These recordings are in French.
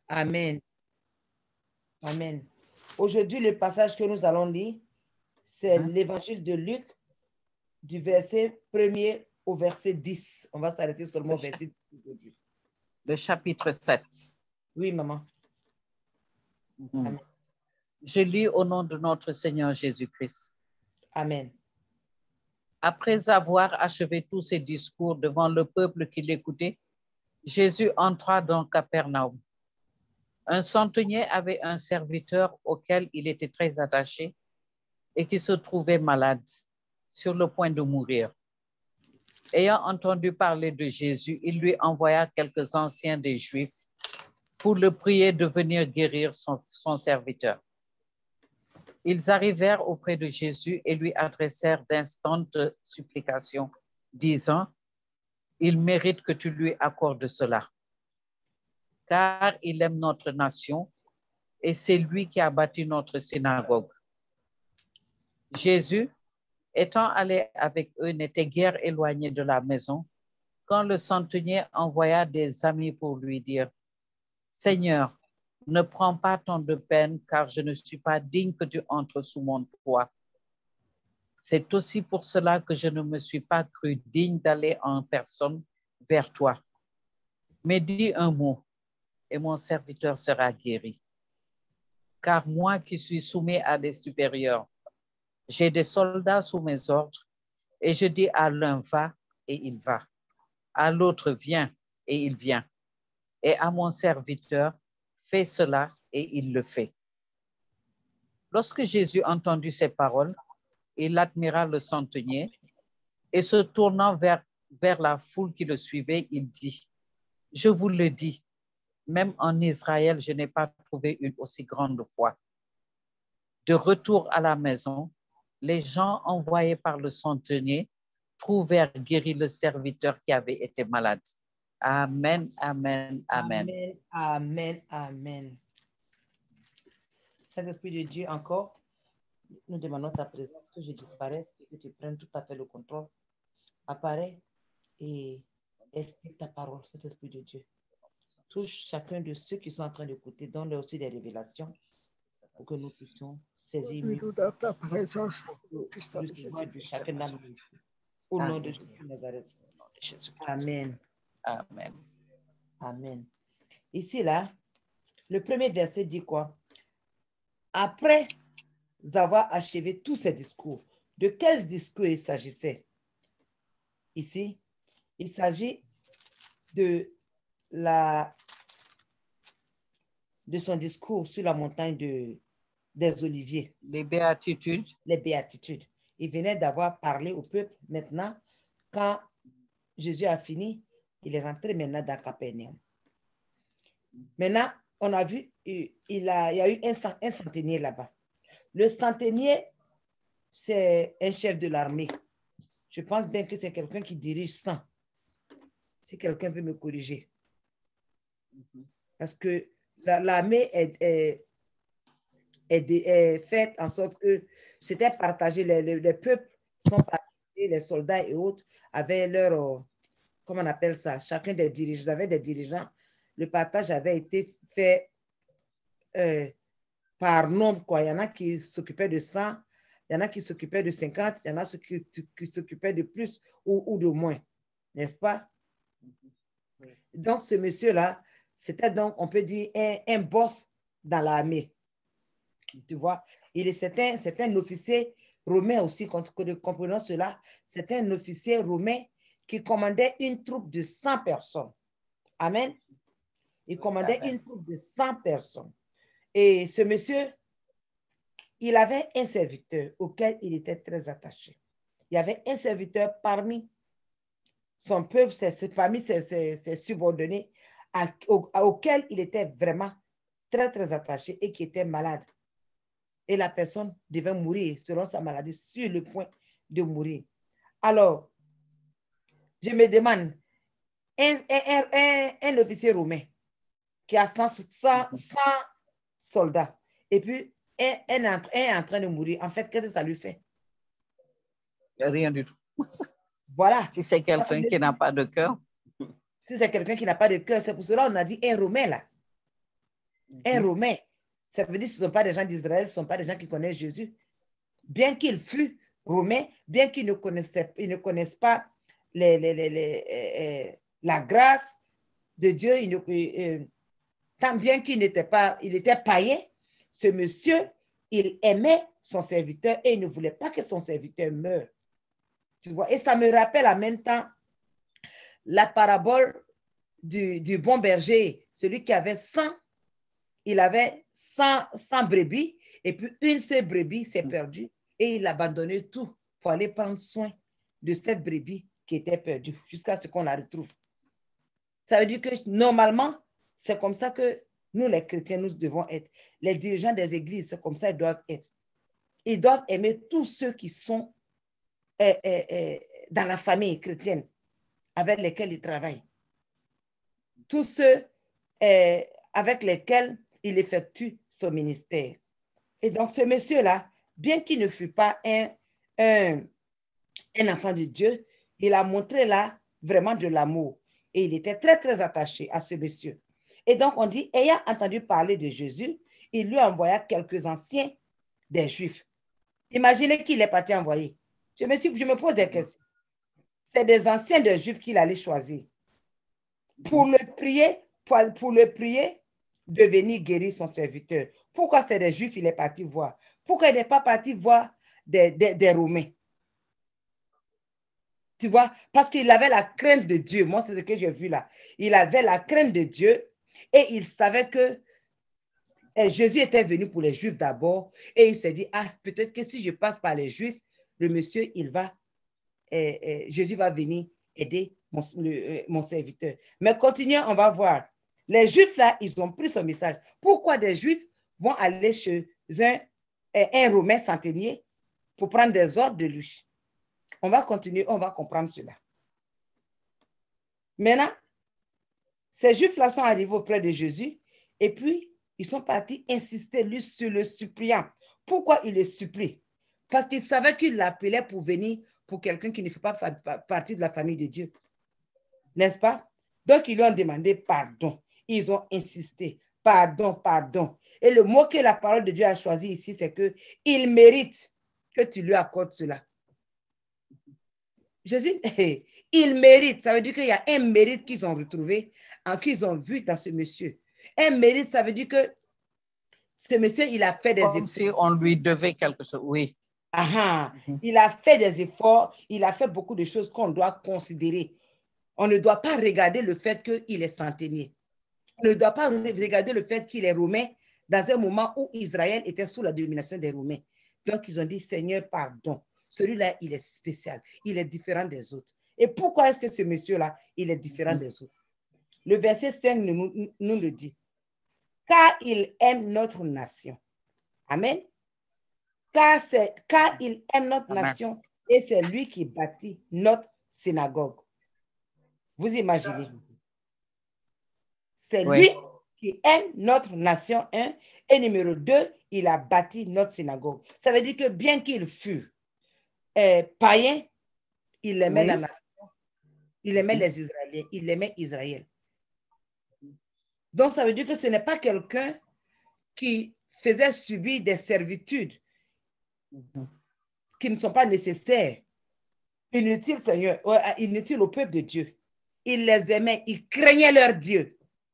Amen. Amen. Aujourd'hui, le passage que nous allons lire, c'est l'évangile de Luc, du verset 1er au verset 10. On va s'arrêter seulement au verset 10 aujourd'hui. Le chapitre 7. Oui, maman. Amen. Je lis au nom de notre Seigneur Jésus-Christ. Amen. Après avoir achevé tous ses discours devant le peuple qui l'écoutait, Jésus entra dans Capernaum. Un centenier avait un serviteur auquel il était très attaché et qui se trouvait malade, sur le point de mourir. Ayant entendu parler de Jésus, il lui envoya quelques anciens des Juifs pour le prier de venir guérir son serviteur. Ils arrivèrent auprès de Jésus et lui adressèrent d'instantes supplications, disant, « Il mérite que tu lui accordes cela, car il aime notre nation et c'est lui qui a bâti notre synagogue. » Jésus, étant allé avec eux, n'était guère éloigné de la maison, quand le centenier envoya des amis pour lui dire, « Seigneur, ne prends pas tant de peine, car je ne suis pas digne que tu entres sous mon toit. C'est aussi pour cela que je ne me suis pas cru digne d'aller en personne vers toi. Mais dis un mot, et mon serviteur sera guéri. Car moi qui suis soumis à des supérieurs, j'ai des soldats sous mes ordres, et je dis à l'un va, et il va. À l'autre viens, et il vient. Et à mon serviteur, fais cela, et il le fait. » Lorsque Jésus entendit ces paroles, il admira le centenier et se tournant vers la foule qui le suivait, il dit, « Je vous le dis, même en Israël, je n'ai pas trouvé une aussi grande foi. » De retour à la maison, les gens envoyés par le centenier trouvèrent guéri le serviteur qui avait été malade. Amen, amen, amen. Amen, amen, amen. Saint-Esprit de Dieu, encore, nous demandons ta présence, que je disparaisse, que tu prennes tout à fait le contrôle. Apparaît et explique ta parole, Saint-Esprit de Dieu. Touche chacun de ceux qui sont en train d'écouter, donne-leur aussi des révélations pour que nous puissions saisir mieux Ta présence, de chacun d'entre nous. Au nom de Jésus de Nazareth. Amen. Amen. Amen. Ici, là, le premier verset dit quoi? Après avoir achevé tous ces discours, de quels discours il s'agissait? Ici, il s'agit de son discours sur la montagne des Oliviers. Les béatitudes. Les béatitudes. Il venait d'avoir parlé au peuple. Maintenant, quand Jésus a fini, il est rentré maintenant dans Capernaum. Maintenant, on a vu, il y a eu un centenier là-bas. Le centenier, c'est un chef de l'armée. Je pense bien que c'est quelqu'un qui dirige 100. Si quelqu'un veut me corriger. Parce que l'armée est faite en sorte que c'était partagé. Les peuples sont partagés, les soldats et autres avaient leur, comment on appelle ça, chacun des dirigeants, avait des dirigeants. Le partage avait été fait par nombre, quoi. Il y en a qui s'occupaient de 100, il y en a qui s'occupaient de 50, il y en a qui s'occupaient de plus ou de moins, n'est-ce pas? Donc, ce monsieur-là, c'était donc, on peut dire, un boss dans l'armée. Tu vois, c'est un officier romain aussi, comprenons cela, c'est un officier romain qui commandait une troupe de 100 personnes. Amen. Il commandait une troupe de 100 personnes. Et ce monsieur, il avait un serviteur auquel il était très attaché. Il y avait un serviteur parmi son peuple, parmi ses subordonnés, auquel il était vraiment très, très attaché et qui était malade. Et la personne devait mourir selon sa maladie, sur le point de mourir. Alors, je me demande, un officier romain qui a 100 soldats et puis est en train de mourir, en fait, qu'est-ce que ça lui fait? Rien du tout. Voilà. Si c'est quelqu'un qui n'a pas de cœur. Si c'est quelqu'un qui n'a pas de cœur, c'est pour cela qu'on a dit un romain là. Un Romain, ça veut dire que ce ne sont pas des gens d'Israël, ce ne sont pas des gens qui connaissent Jésus. Bien qu'ils fût Romains, bien qu'ils ne connaissent pas la grâce de Dieu, tant bien qu'il n'était pas, il était païen, ce monsieur, il aimait son serviteur et il ne voulait pas que son serviteur meure. Tu vois, et ça me rappelle en même temps la parabole du bon berger, celui qui avait 100, il avait 100 brebis, et puis une seule brebis s'est perdue, et il abandonnait tout pour aller prendre soin de cette brebis qui était perdue, jusqu'à ce qu'on la retrouve. Ça veut dire que normalement, c'est comme ça que nous, les chrétiens, nous devons être. Les dirigeants des églises, c'est comme ça qu'ils doivent être. Ils doivent aimer tous ceux qui sont dans la famille chrétienne avec lesquels ils travaillent. Tous ceux avec lesquels il effectue son ministère. Et donc, ce monsieur-là, bien qu'il ne fût pas un enfant de Dieu, il a montré là vraiment de l'amour. Et il était très, très attaché à ce monsieur. Et donc, on dit, ayant entendu parler de Jésus, il lui envoya quelques anciens des Juifs. Imaginez qu'il est parti envoyer. Je me pose des questions. C'est des anciens des Juifs qu'il allait choisir pour le prier de venir guérir son serviteur. Pourquoi c'est des Juifs il est parti voir? Pourquoi il n'est pas parti voir des Romains? Tu vois, parce qu'il avait la crainte de Dieu. Moi, c'est ce que j'ai vu là. Il avait la crainte de Dieu et il savait que Jésus était venu pour les Juifs d'abord et il s'est dit, ah, peut-être que si je passe par les Juifs, le monsieur, Jésus va venir aider mon serviteur. Mais continuons, on va voir. Les Juifs, là, ils ont pris son message. Pourquoi des Juifs vont aller chez un Romain centenier pour prendre des ordres de lui? On va continuer, on va comprendre cela. Maintenant, ces Juifs-là sont arrivés auprès de Jésus et puis ils sont partis insister lui sur le suppliant. Pourquoi il le supplie? Parce qu'ils savaient qu'il l'appelait pour venir pour quelqu'un qui ne fait pas partie de la famille de Dieu. N'est-ce pas? Donc, ils lui ont demandé pardon. Ils ont insisté. Pardon, pardon. Et le mot que la parole de Dieu a choisi ici, c'est qu'il mérite que tu lui accordes cela. Jésus, il mérite. Ça veut dire qu'il y a un mérite qu'ils ont retrouvé, qu'ils ont vu dans ce monsieur. Un mérite, ça veut dire que ce monsieur, il a fait des efforts. Comme si on lui devait quelque chose, oui. Il a fait des efforts, il a fait beaucoup de choses qu'on doit considérer. On ne doit pas regarder le fait qu'il est centenier. On ne doit pas regarder le fait qu'il est romain dans un moment où Israël était sous la domination des Romains. Donc, ils ont dit, Seigneur, pardon. Celui-là, il est spécial. Il est différent des autres. Et pourquoi est-ce que ce monsieur-là, il est différent des autres? Le verset 5 nous le dit. Car il aime notre nation. Amen. Car il aime notre nation et c'est lui qui bâtit notre synagogue. Vous imaginez? C'est lui qui aime notre nation, un, et numéro 2, il a bâti notre synagogue. Ça veut dire que bien qu'il fût païen, il aimait la nation, il aimait les Israéliens, il aimait Israël. Donc, ça veut dire que ce n'est pas quelqu'un qui faisait subir des servitudes qui ne sont pas nécessaires, inutiles, Seigneur, inutiles au peuple de Dieu. Il les aimait, il craignait leur Dieu.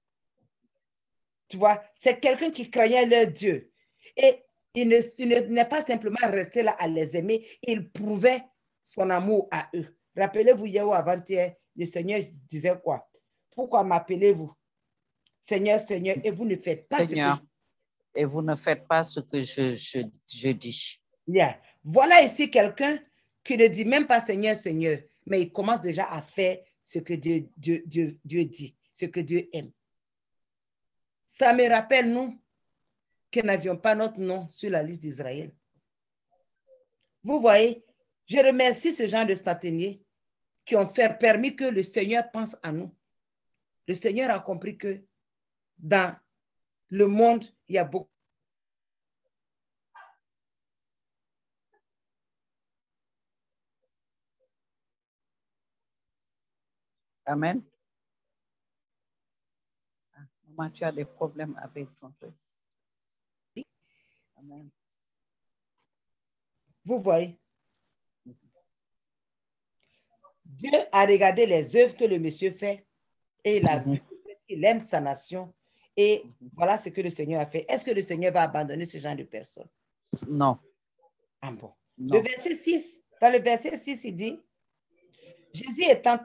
Tu vois, c'est quelqu'un qui craignait leur Dieu. Et il n'est pas simplement resté là à les aimer, il prouvait son amour à eux. Rappelez-vous, hier ou avant-hier, le Seigneur disait quoi? Pourquoi m'appelez-vous Seigneur, Seigneur, et vous ne faites pas Seigneur, ce que et vous ne faites pas ce que je dis. Yeah. Voilà ici quelqu'un qui ne dit même pas Seigneur, Seigneur, mais il commence déjà à faire ce que Dieu dit, ce que Dieu aime. Ça me rappelle, nous, que n'avions pas notre nom sur la liste d'Israël. Vous voyez, je remercie ce genre de centeniers qui ont permis que le Seigneur pense à nous. Le Seigneur a compris que dans le monde, il y a beaucoup. Amen. Comment tu as des problèmes avec ton truc? Amen. Vous voyez? Dieu a regardé les œuvres que le monsieur fait et il a vu qu'il aime sa nation. Et voilà ce que le Seigneur a fait. Est-ce que le Seigneur va abandonner ce genre de personnes? Non. Ah bon. Non. Le verset 6, dans le verset 6, il dit, Jésus étant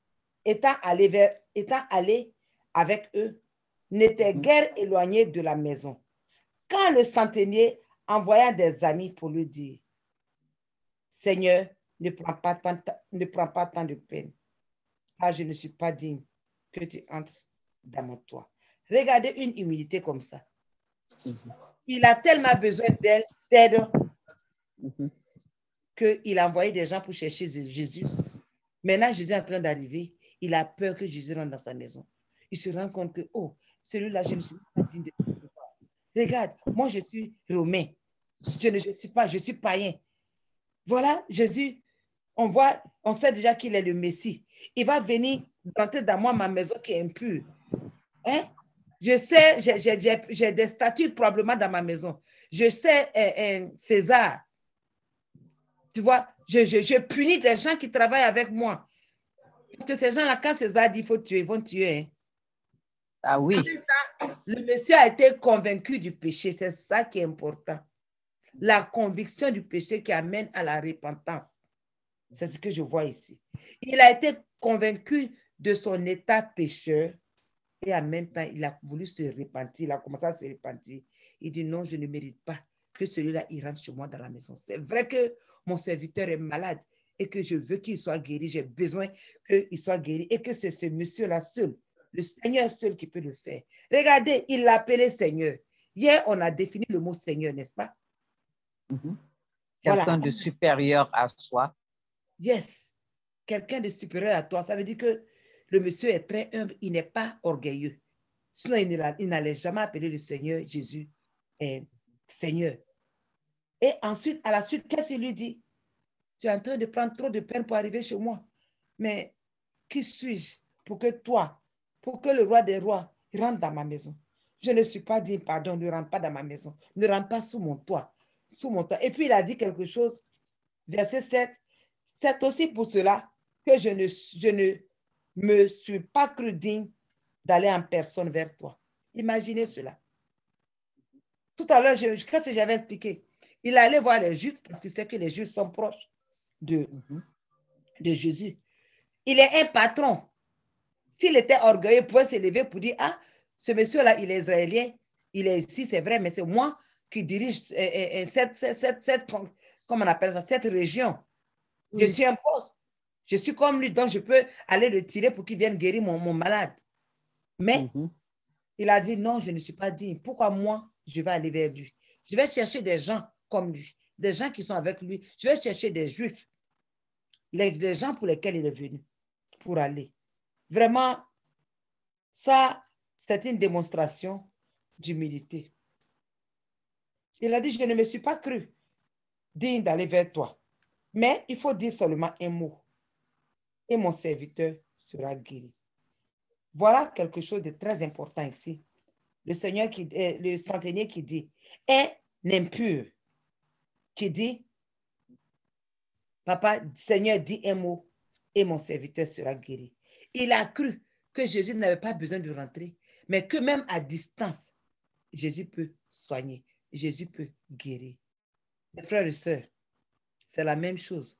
allé avec eux, n'était guère éloigné de la maison. Quand le centenier envoya des amis pour lui dire, Seigneur, ne prends pas tant de peine, car je ne suis pas digne que tu entres dans mon toit. Regardez une humilité comme ça. Il a tellement besoin d'aide qu'il a envoyé des gens pour chercher Jésus. Maintenant, Jésus est en train d'arriver. Il a peur que Jésus rentre dans sa maison. Il se rend compte que, oh, celui-là, je ne suis pas digne de recevoir. Regarde, moi, je suis romain. Je suis païen. Voilà, Jésus, on sait déjà qu'il est le Messie. Il va venir rentrer dans moi, ma maison qui est impure. Hein? Je sais, j'ai des statues probablement dans ma maison. Je sais, César. Tu vois, je punis des gens qui travaillent avec moi. Parce que ces gens-là, quand César dit qu'il faut tuer, ils vont tuer. Hein? Ah oui. Le monsieur a été convaincu du péché. C'est ça qui est important. La conviction du péché qui amène à la repentance. C'est ce que je vois ici. Il a été convaincu de son état pécheur et en même temps, il a voulu se repentir. Il a commencé à se repentir. Il dit non, je ne mérite pas que celui-là, il rentre chez moi dans la maison. C'est vrai que mon serviteur est malade et que je veux qu'il soit guéri. J'ai besoin qu'il soit guéri et que c'est ce monsieur-là seul, le Seigneur seul qui peut le faire. Regardez, il l'a appelé Seigneur. Hier, on a défini le mot Seigneur, n'est-ce pas? Quelqu'un de supérieur à soi. Yes. Quelqu'un de supérieur à toi. Ça veut dire que le monsieur est très humble. Il n'est pas orgueilleux. Sinon, il n'allait jamais appeler le Seigneur Jésus Seigneur. Et ensuite, à la suite, qu'est-ce qu'il lui dit? Tu es en train de prendre trop de peine pour arriver chez moi. Mais qui suis-je pour que toi, pour que le roi des rois rentre dans ma maison? Je ne suis pas digne, pardon, ne rentre pas dans ma maison. Ne rentre pas sous mon toit. Sous mon toit. Et puis, il a dit quelque chose, verset 7. C'est aussi pour cela que je ne me suis pas cru digne d'aller en personne vers toi. Imaginez cela. Tout à l'heure, qu'est-ce que j'avais expliqué? Il allait voir les Juifs parce qu'il sait que les Juifs sont proches de Jésus. Il est un patron. S'il était orgueilleux, il pouvait se lever pour dire, ah, ce monsieur-là, il est israélien, il est ici, c'est vrai, mais c'est moi qui dirige comment on appelle ça, cette région. Je suis un boss. Je suis comme lui, donc je peux aller le tirer pour qu'il vienne guérir mon malade. Mais il a dit, non, je ne suis pas digne. Pourquoi moi, je vais aller vers lui? Je vais chercher des gens comme lui, des gens qui sont avec lui. Je vais chercher des Juifs, les gens pour lesquels il est venu, pour aller. Vraiment, ça, c'est une démonstration d'humilité. Il a dit, je ne me suis pas cru digne d'aller vers toi. Mais il faut dire seulement un mot. Et mon serviteur sera guéri. Voilà quelque chose de très important ici. Le Seigneur le centenier qui dit, est impur, qui dit, papa, Seigneur, dis un mot et mon serviteur sera guéri. Il a cru que Jésus n'avait pas besoin de rentrer, mais que même à distance, Jésus peut soigner, Jésus peut guérir. Mes frères et sœurs, c'est la même chose.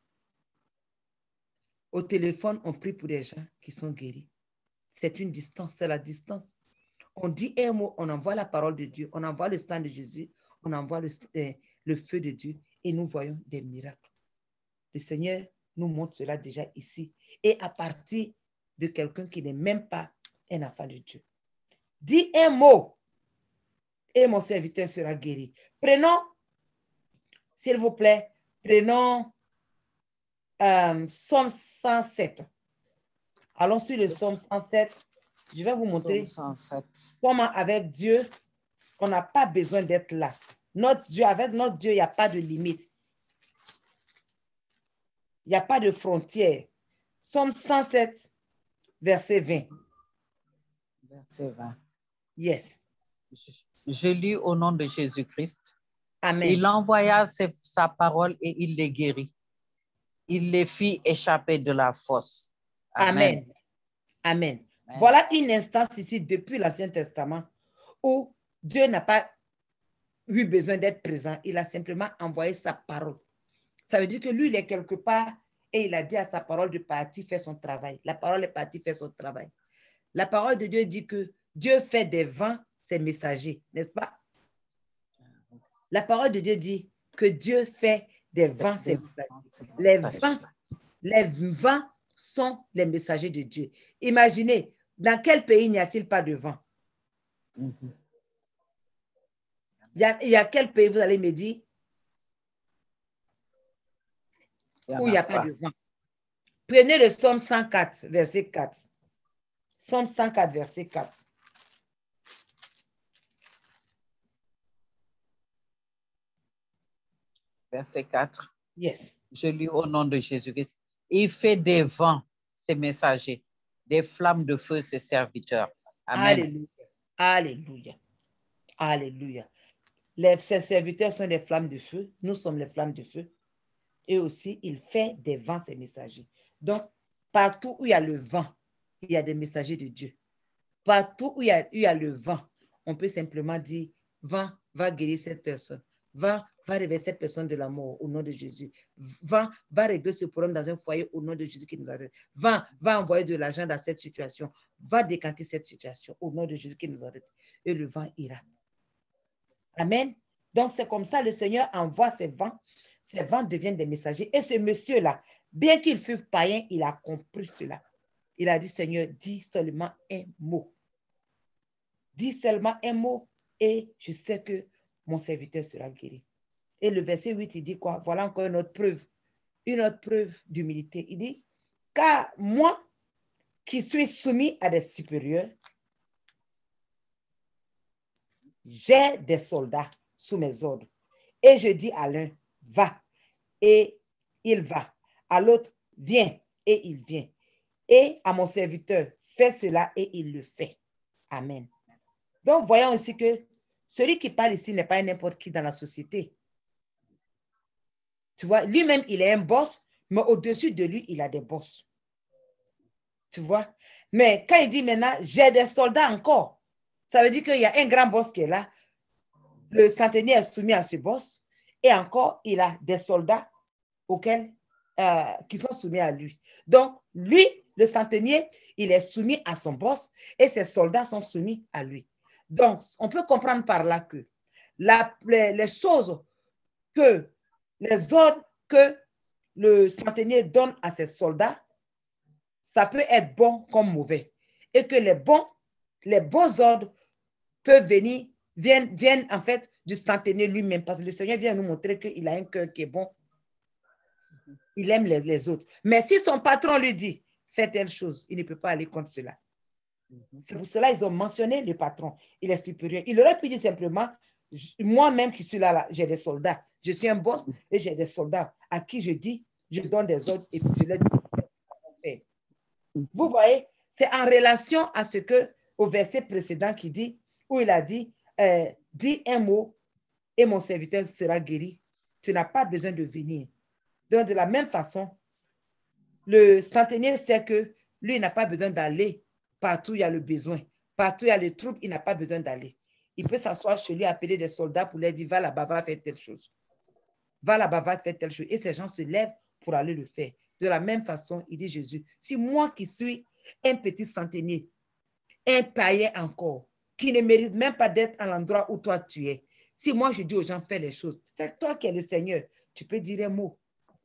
Au téléphone, on prie pour des gens qui sont guéris. C'est une distance, c'est la distance. On dit un mot, on envoie la parole de Dieu, on envoie le sang de Jésus, on envoie le feu de Dieu et nous voyons des miracles. Le Seigneur nous montre cela déjà ici et à partir de quelqu'un qui n'est même pas un enfant de Dieu. Dis un mot et mon serviteur sera guéri. Prenons, s'il vous plaît, prenons Psaume 107. Allons sur le Psaume 107. Je vais vous montrer comment avec Dieu, on n'a pas besoin d'être là. Avec notre Dieu, il n'y a pas de limite. Il n'y a pas de frontière. Psaume 107, verset 20. Verset 20. Yes. Je lis au nom de Jésus-Christ. Amen. Il envoya sa parole et il les guérit. Il les fit échapper de la fosse. Amen. Amen. Amen. Voilà une instance ici depuis l'Ancien Testament où Dieu n'a pas eu besoin d'être présent. Il a simplement envoyé sa parole. Ça veut dire que lui, il est quelque part et il a dit à sa parole de partir faire son travail. La parole est partie faire son travail. La parole de Dieu dit que Dieu fait des vents ses messagers, n'est-ce pas? La parole de Dieu dit que Dieu fait des vents ses messagers. Les vents sont les messagers de Dieu. Imaginez, dans quel pays n'y a-t-il pas de vent? Il y a quel pays, vous allez me dire, où il n'y a pas de vent? Prenez le Psaume 104, verset 4. Psaume 104, verset 4. Verset 4. Yes. Je lis au nom de Jésus-Christ. Il fait des vents, ses messagers, des flammes de feu, ses serviteurs. Amen. Alléluia. Alléluia. Alléluia. Ses serviteurs sont des flammes de feu. Nous sommes les flammes de feu. Et aussi, il fait des vents, ses messagers. Donc, partout où il y a le vent, il y a des messagers de Dieu. Partout où il y a le vent, on peut simplement dire, vent, va guérir cette personne. Vent, va réveiller cette personne de la mort au nom de Jésus. Vent, va régler ce problème dans un foyer au nom de Jésus qui nous aide. Vent, va envoyer de l'argent dans cette situation. Va décanter cette situation au nom de Jésus qui nous aide. Et le vent ira. Amen. Donc, c'est comme ça, le Seigneur envoie ces vents. Ces vents deviennent des messagers. Et ce monsieur-là, bien qu'il fût païen, il a compris cela. Il a dit, Seigneur, dis seulement un mot. Dis seulement un mot et je sais que mon serviteur sera guéri. Et le verset 8, il dit quoi? Voilà encore une autre preuve d'humilité. Il dit, car moi qui suis soumis à des supérieurs, j'ai des soldats sous mes ordres. Et je dis à l'un, va, et il va. À l'autre, viens, et il vient. Et à mon serviteur, fais cela, et il le fait. Amen. Donc, voyons aussi que celui qui parle ici n'est pas n'importe qui dans la société. Tu vois, lui-même, il est un boss, mais au-dessus de lui, il a des boss. Tu vois? Mais quand il dit maintenant, j'ai des soldats encore, ça veut dire qu'il y a un grand boss qui est là. Le centenier est soumis à ce boss. Et encore, il a des soldats qui sont soumis à lui. Donc, lui, le centenier, il est soumis à son boss et ses soldats sont soumis à lui. Donc, on peut comprendre par là que les choses que, les ordres que le centenier donne à ses soldats, ça peut être bon comme mauvais. Et que les bons ordres peuvent viennent en fait du centenier lui-même. Parce que le Seigneur vient nous montrer qu'il a un cœur qui est bon. Il aime les autres. Mais si son patron lui dit, fais telle chose, il ne peut pas aller contre cela. C'est pour cela qu'ils ont mentionné le patron. Il est supérieur. Il aurait pu dire simplement, moi-même qui suis là, j'ai des soldats. Je suis un boss et j'ai des soldats à qui je dis, je donne des ordres et puis je leur dis. Vous voyez, c'est en relation à ce que, au verset précédent qui dit, où il a dit, dis un mot et mon serviteur sera guéri. Tu n'as pas besoin de venir. Donc, de la même façon, le centenier sait que lui, il n'a pas besoin d'aller partout où il y a le besoin. Partout où il y a les troupes, il n'a pas besoin d'aller. Il peut s'asseoir chez lui, appeler des soldats pour leur dire, va là-bas, va faire telle chose. Va là-bas, va faire telle chose. Et ces gens se lèvent pour aller le faire. De la même façon, il dit Jésus, si moi qui suis un petit centenier, un païen encore, qui ne mérite même pas d'être à l'endroit où toi tu es, si moi je dis aux gens, fais les choses, c'est toi qui es le Seigneur, tu peux dire un mot.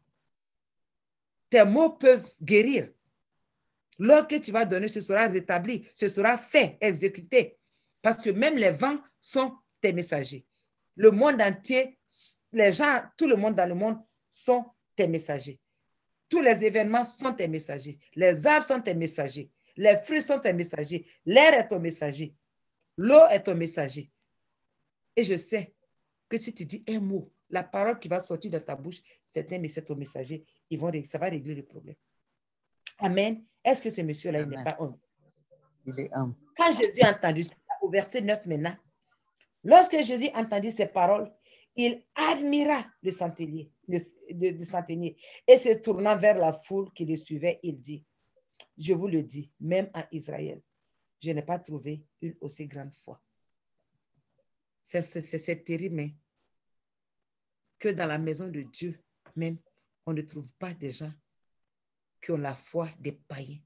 Tes mots peuvent guérir. L'ordre que tu vas donner, ce sera rétabli, ce sera fait, exécuté. Parce que même les vents sont tes messagers. Le monde entier, les gens, tout le monde dans le monde sont tes messagers. Tous les événements sont tes messagers. Les arbres sont tes messagers. Les fruits sont tes messagers. L'air est ton messager. L'eau est ton messager. Et je sais que si tu dis un mot, la parole qui va sortir de ta bouche, c'est ton messager. Ça va régler le problème. Amen. Est-ce que ce monsieur-là, il n'est pas homme? Il est homme. Quand Jésus a entendu ça, au verset 9 maintenant. Lorsque Jésus entendit ces paroles, il admira le centenier, et se tournant vers la foule qui le suivait, il dit, je vous le dis, même en Israël, je n'ai pas trouvé une aussi grande foi. C'est terrible, hein, que dans la maison de Dieu, même, on ne trouve pas des gens qui ont la foi des païens.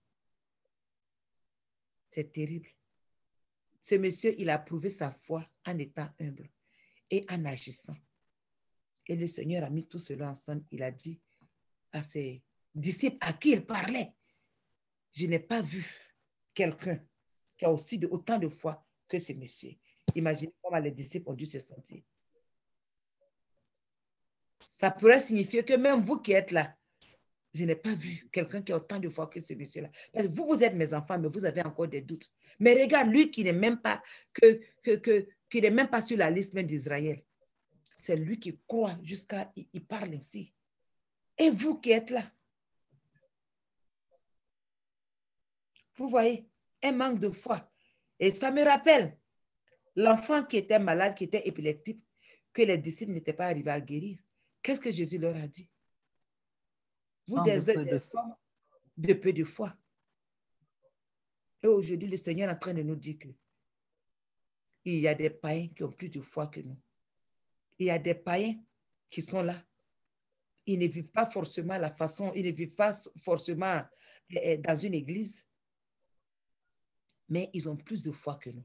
C'est terrible. Ce monsieur, il a prouvé sa foi en étant humble et en agissant. Et le Seigneur a mis tout cela ensemble. Il a dit à ses disciples à qui il parlait, je n'ai pas vu quelqu'un qui a aussi autant de foi que ce monsieur. Imaginez comment les disciples ont dû se sentir. Ça pourrait signifier que même vous qui êtes là, je n'ai pas vu quelqu'un qui a autant de foi que ce monsieur-là. Parce que vous êtes mes enfants, mais vous avez encore des doutes. Mais regarde, lui qui n'est même pas, qui n'est même pas sur la liste même d'Israël. C'est lui qui croit jusqu'à, il parle ainsi. Et vous qui êtes là, vous voyez, un manque de foi. Et ça me rappelle l'enfant qui était malade, qui était épileptique, que les disciples n'étaient pas arrivés à guérir. Qu'est-ce que Jésus leur a dit? Vous des hommes de peu de foi. Et aujourd'hui, le Seigneur est en train de nous dire qu'il y a des païens qui ont plus de foi que nous. Il y a des païens qui sont là. Ils ne vivent pas forcément la façon, ils ne vivent pas forcément dans une église, mais ils ont plus de foi que nous.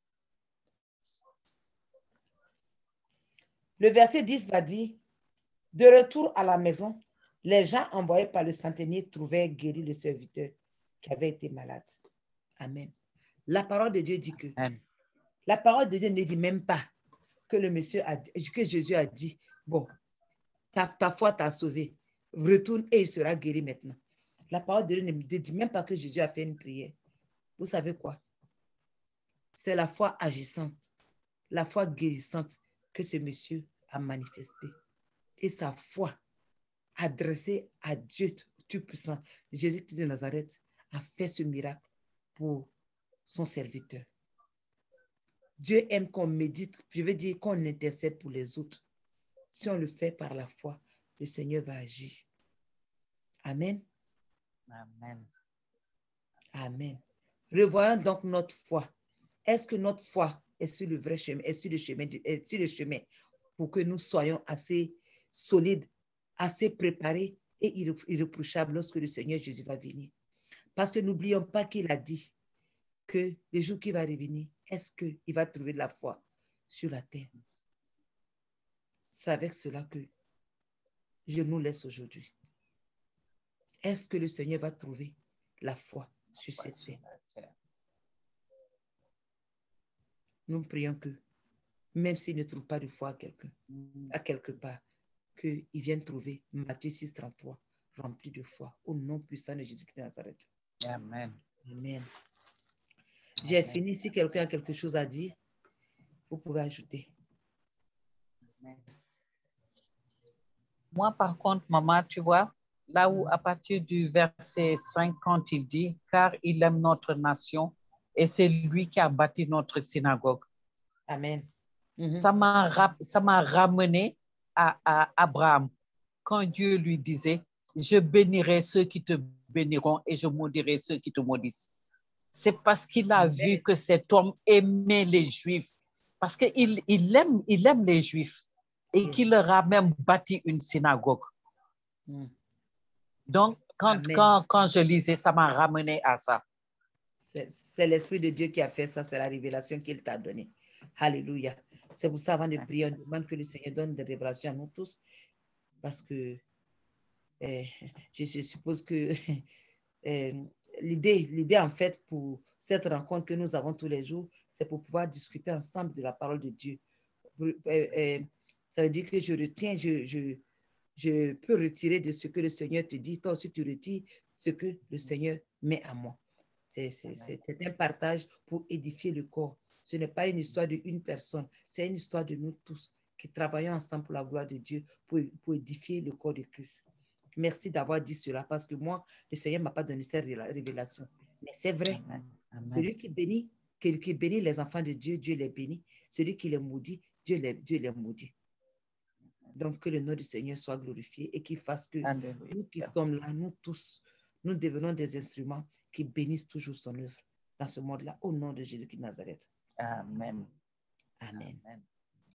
Le verset 10 va dire, de retour à la maison, les gens envoyés par le centenier trouvaient guéri le serviteur qui avait été malade. Amen. La parole de Dieu dit que, la parole de Dieu ne dit même pas que le monsieur a dit, que Jésus a dit, bon, ta foi t'a sauvé, retourne et il sera guéri maintenant. La parole de Dieu ne dit même pas que Jésus a fait une prière. Vous savez quoi? C'est la foi agissante, la foi guérissante que ce monsieur a manifestée. Et sa foi adressée à Dieu Tout-Puissant, Jésus-Christ de Nazareth, a fait ce miracle pour son serviteur. Dieu aime qu'on médite, je veux dire qu'on intercède pour les autres. Si on le fait par la foi, le Seigneur va agir. Amen. Amen. Amen. Revoyons donc notre foi. Est-ce que notre foi est sur le vrai chemin, est sur le chemin pour que nous soyons assez solides, assez préparés et irréprochables lorsque le Seigneur Jésus va venir? Parce que n'oublions pas qu'il a dit que le jour qu'il va revenir, est-ce qu'il va trouver de la foi sur la terre? C'est avec cela que je nous laisse aujourd'hui. Est-ce que le Seigneur va trouver la foi sur cette terre? Nous prions que, même s'il ne trouve pas de foi à quelque part, qu'il vienne trouver Matthieu 6, 33, rempli de foi, au nom puissant de Jésus-Christ de Nazareth. Amen. Amen. J'ai fini. Si quelqu'un a quelque chose à dire, vous pouvez ajouter. Amen. Moi, par contre, maman, tu vois, là où à partir du verset 50, il dit, car il aime notre nation et c'est lui qui a bâti notre synagogue. Amen. Ça m'a ramené à Abraham, quand Dieu lui disait, je bénirai ceux qui te béniront et je maudirai ceux qui te maudissent. C'est parce qu'il a vu que cet homme aimait les Juifs, parce qu'il aime les Juifs et qu'il leur a même bâti une synagogue. Donc, quand je lisais, ça m'a ramené à ça. C'est l'Esprit de Dieu qui a fait ça, c'est la révélation qu'il t'a donnée. Alléluia. C'est pour ça, avant de prier, on demande que le Seigneur donne des révélations à nous tous, parce que je suppose que l'idée, en fait, pour cette rencontre que nous avons tous les jours, c'est pour pouvoir discuter ensemble de la parole de Dieu. Ça veut dire que je retiens, je peux retirer de ce que le Seigneur te dit. Toi aussi, tu retires ce que le Seigneur met à moi. C'est un partage pour édifier le corps. Ce n'est pas une histoire d'une personne, c'est une histoire de nous tous qui travaillons ensemble pour la gloire de Dieu, pour édifier le corps de Christ. Merci d'avoir dit cela, parce que moi, le Seigneur ne m'a pas donné cette révélation. Mais c'est vrai, Amen. Celui qui bénit qui bénit les enfants de Dieu, Dieu les bénit. Celui qui les maudit, Dieu les maudit. Donc, que le nom du Seigneur soit glorifié et qu'il fasse que Alléluia. nous qui sommes là, nous tous, nous devenons des instruments qui bénissent toujours son œuvre dans ce monde-là, au nom de Jésus de Nazareth. Amen. Amen. Amen.